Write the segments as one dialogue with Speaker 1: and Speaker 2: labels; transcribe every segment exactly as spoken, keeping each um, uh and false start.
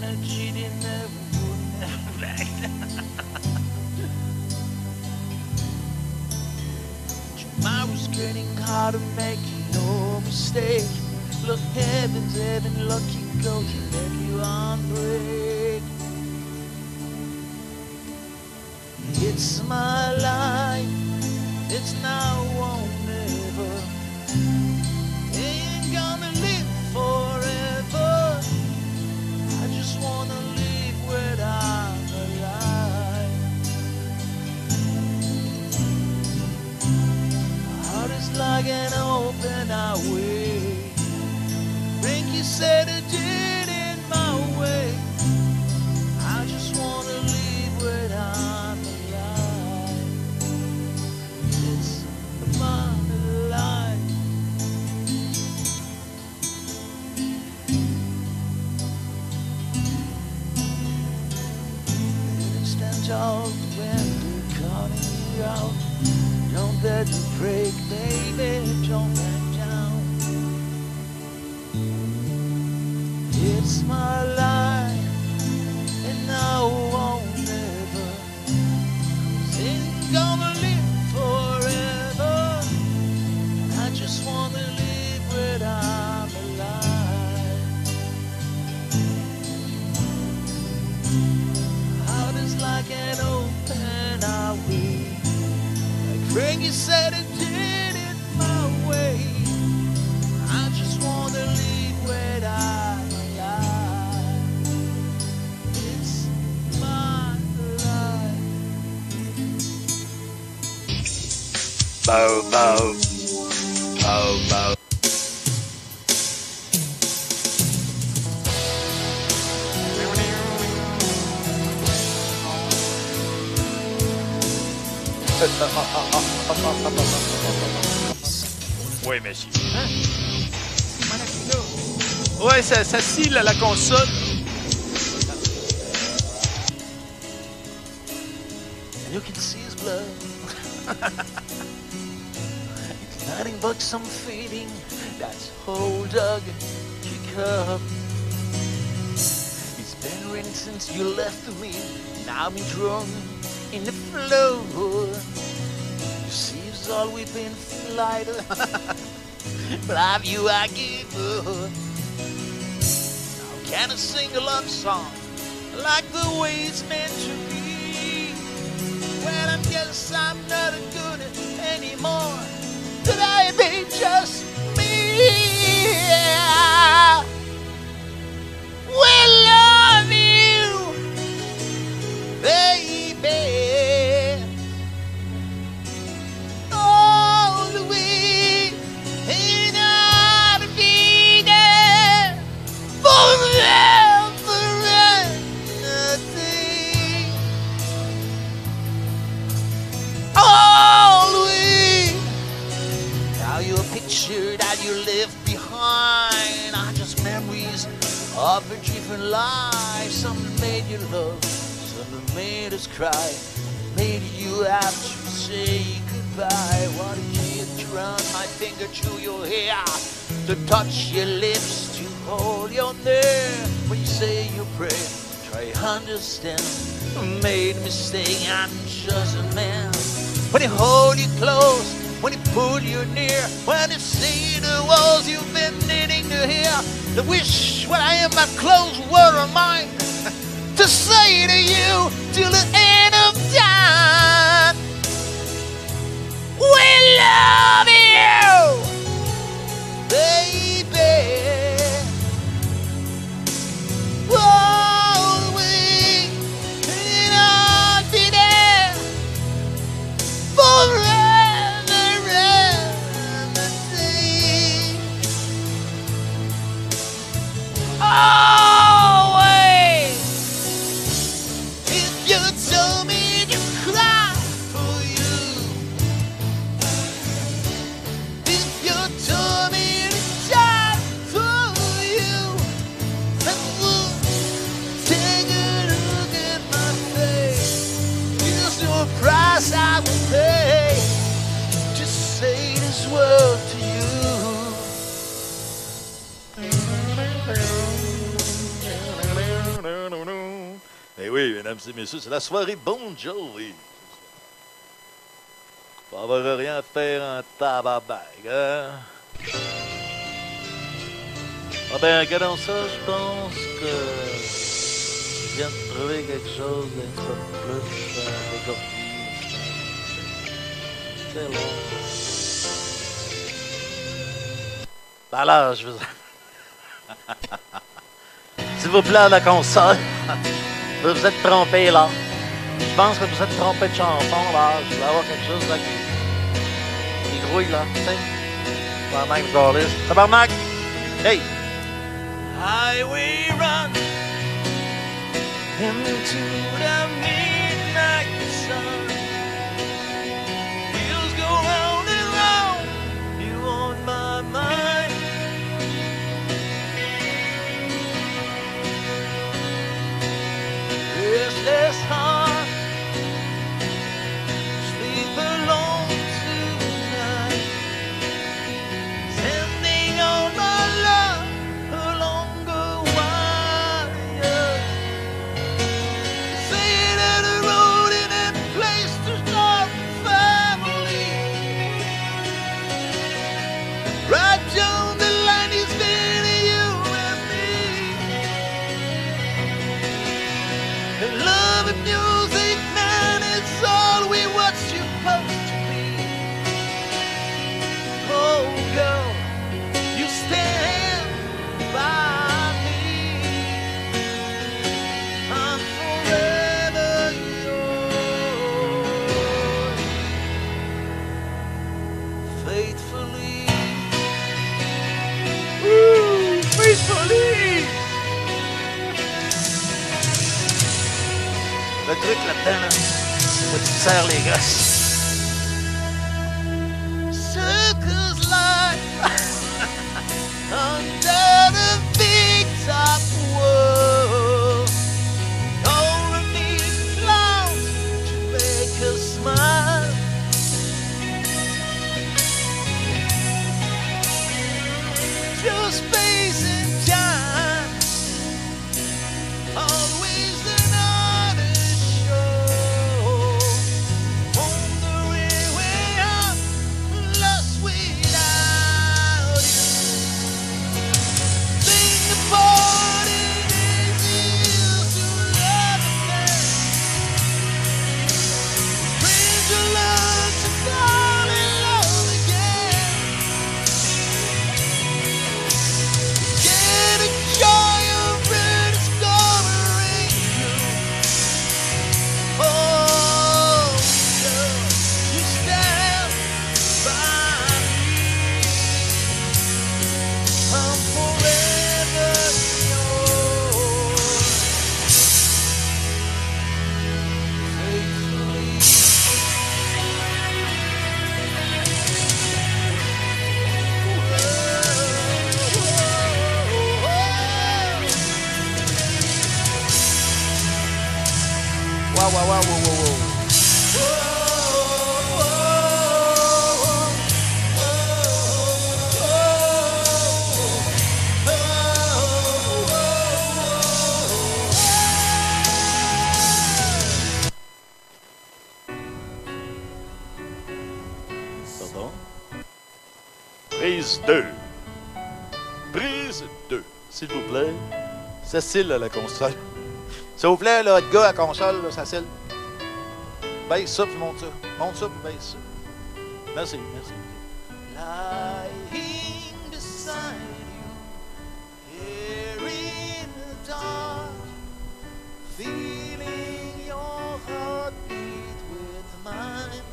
Speaker 1: energy they never would never back down. Tomorrow's getting harder, make no mistake. Look, heaven's heaven, lucky goes to make you on break. It's my life, it's now or never. Ain't gonna live forever. I just wanna live when I'm alive. My heart is like an open highway. Frankie said it did in my way. I just wanna live when I'm alive. It's my life. Stand tall when they're calling you out. Don't let you break, baby, don't back down. It's my life, and now or never. 'Cause ain't gonna live forever. I just wanna live when I'm alive. Heart is like an open highway. Like Frankie said it did it my way. I just wanna live when I'm alive. It's my life.
Speaker 2: Bow, bow, bow, bow.
Speaker 3: Oui, monsieur. Hein? Ouais, ça, ça scie là, la console.
Speaker 1: You can see his blood. It's nothing but some feeling that's whole dug kick up. It's been raining since you left me. Now I'm drunk in the flow. You see, it's all we've been flight. But have you I give up. How can I sing a love song like the way it's meant to be? Well, I guess I'm not good anymore. Could I be just me? We love you, baby. All the way, and I'll be there forever and a day. Always. Now you're a picture that you left behind are just memories of a different life. Some made you love, some made us cry, made you have to say goodbye. What a kid to run my finger through your hair, to touch your lips, to hold your nerve. When you say your prayer, try to understand. Made a mistake, I'm just a man. When he hold you close, when he pull you near, when he see the walls you've been needing to hear, the wish when I am my close word of mine to say to you till the end of time, we love you, baby. Always, and I'll be there forever. Always, if you don't
Speaker 3: oui, mesdames et messieurs, c'est la soirée Bon Jovi. On va avoir rien à faire en tabarnak, hein? Ah ben, regardons ça, je pense que je viens de trouver quelque chose d'un petit peu plus euh, dégourdi. C'est long. Ben là, je veux... S'il vous plaît, à la console, vous vous êtes trompé, là. Je pense que vous êtes trompé de chanson, là. Je vais avoir quelque chose là qui, qui grouille, là. Tu sais? Tabarnak, regardez. Tabarnak! Hey!
Speaker 1: Highway run into the midnight sun. Wheels go round and round, you on my mind. Restless heart, sleep alone tonight. Sending all my love along the wire. Saying that the road in that place to start family. Right down the line is been you and me. And love and music, man, it's all we were supposed to be. Oh, girl, you stand by me. I'm forever yours, faithfully. Ooh, faithfully.
Speaker 3: Le truc là-dedans, là, c'est que tu te serres les gosses.
Speaker 1: Circus life under the big top world. All of these clowns to make us smile. Through space and time, always another show. On the railway, I'm lost without you. Think about it as you used to love a man. Friends you learn to fall in love again. Get a joy of rediscovering you. Oh, girl, you stand by me. I'm forever yours, faithfully.
Speaker 3: Wow, wow, wow, wow, wow, wow. Pardon? Prise deux. Prise deux. S'il vous plaît. Cécile à la console. S'il vous plaît, là, le gars à la console, là, Cécile. Baisse ça, puis monte ça. Monte ça, puis baisse ça. Merci, merci.
Speaker 1: Lying beside you, here in the dark, feeling your heartbeat with mine.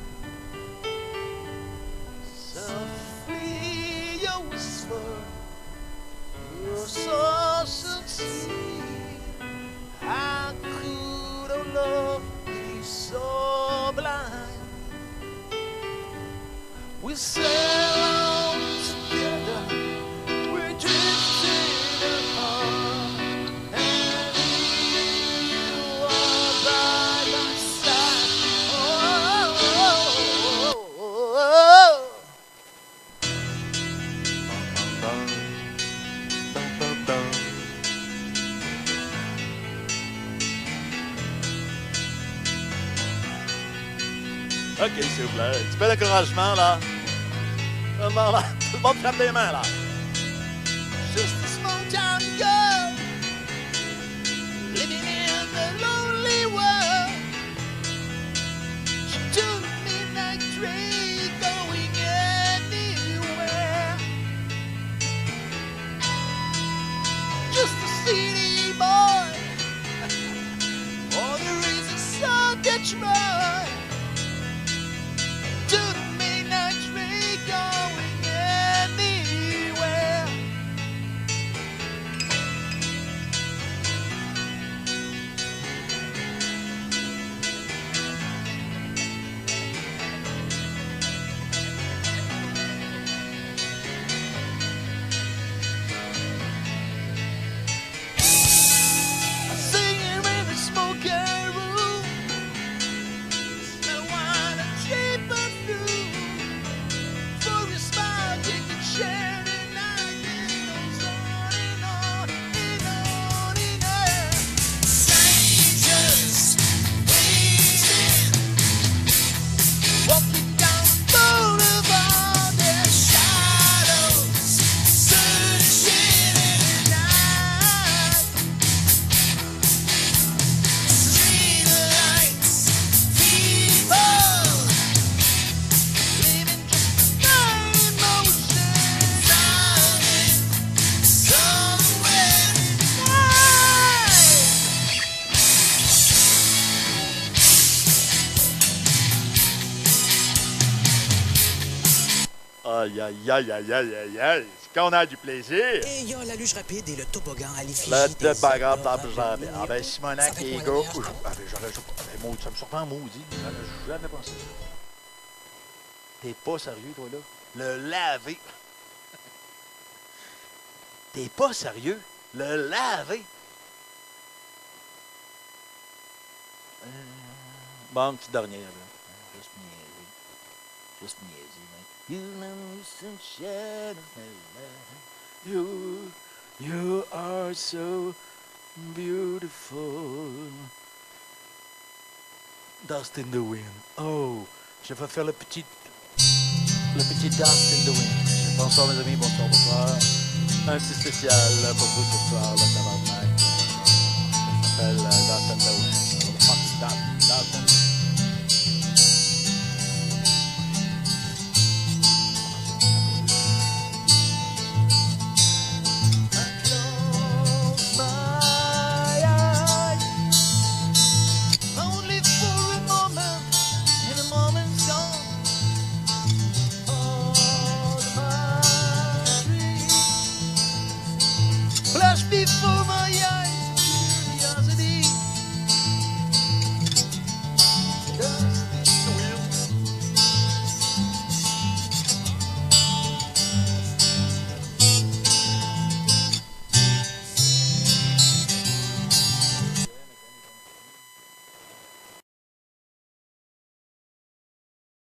Speaker 1: Softly you whisper, you're so sincere. How could our love be so blind? We sail on together, we're drifting apart, and you are by my side. Oh, oh, oh, oh, oh.
Speaker 3: Dun, dun, dun, dun. OK, s'il vous plaît. Un petit peu d'encouragement, là. Tout le monde, là. Tout le monde frappe les mains, là.
Speaker 1: Just a small town girl living in the lonely world. She took a midnight train going anywhere. Just a city boy for the reason son Detroit. To the midnight train going anywhere. Singing in the smoking room, smell wine and cheap perfume. For a smile you can share tonight. It goes on and on and on and on. Strangers waiting, walking down the boulevard. Their shadows searching in the night. Street lights, people living just my emotions. Driving somewhere tonight.
Speaker 3: Aïe, aïe, aïe, aïe, aïe, aïe, aïe. C'est qu'on a du plaisir.
Speaker 4: Et il y a la luge rapide et le toboggan à l'effigie
Speaker 3: Le
Speaker 4: des
Speaker 3: de bagarre
Speaker 4: soldats
Speaker 3: dans plus en
Speaker 4: de
Speaker 3: Ah ben Simonac
Speaker 4: Ça fait
Speaker 3: et
Speaker 4: quoi,
Speaker 3: gars,
Speaker 4: la meilleure
Speaker 3: ouh,
Speaker 4: chose?
Speaker 3: ah ben j'aurais ben, maudit, ça me surprend maudit. J'aurais jamais pensé ça. T'es pas sérieux, toi, là? Le laver. T'es pas sérieux? Le laver. Euh... Bon, petite dernière, là. Juste niaiser. Juste niaiser, man. You know sunshine of my life. You, you are so beautiful. Dust in the wind. Oh, je vais faire le petit, le petit dust in the wind. Bonsoir mes amis, bonsoir, bonsoir. Un petit spécial pour vous ce soir, le tabarnak. Ça s'appelle euh, Dust in the wind.